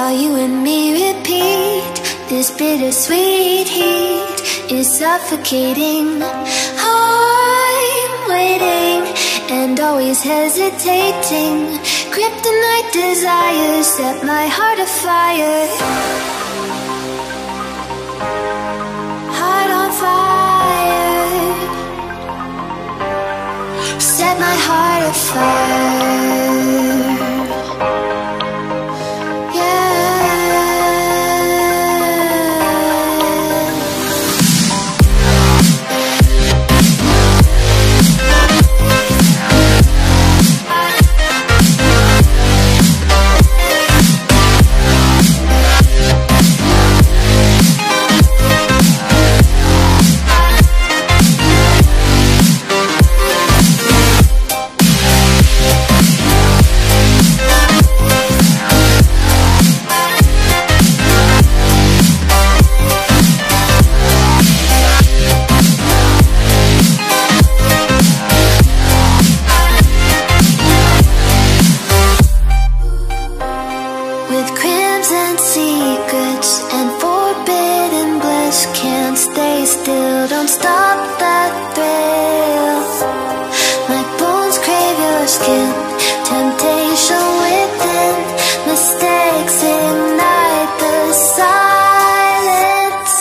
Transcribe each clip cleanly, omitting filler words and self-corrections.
while you and me repeat. This bittersweet heat is suffocating. I'm waiting and always hesitating. Kryptonite desires set my heart afire. Heart on fire. Set my heart afire. With crimson secrets and forbidden bliss, can't stay still, don't stop that thrill. My bones crave your skin, temptation within, mistakes ignite the silence.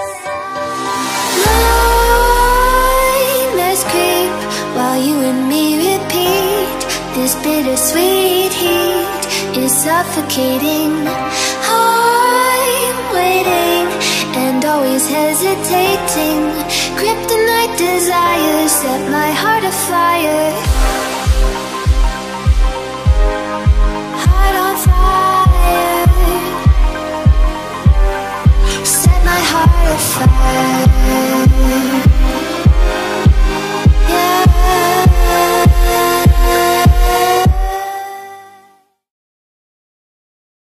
Nightmares creep while you and me repeat. This bittersweet heat is suffocating. I'm waiting and always hesitating. Kryptonite desires set my heart afire.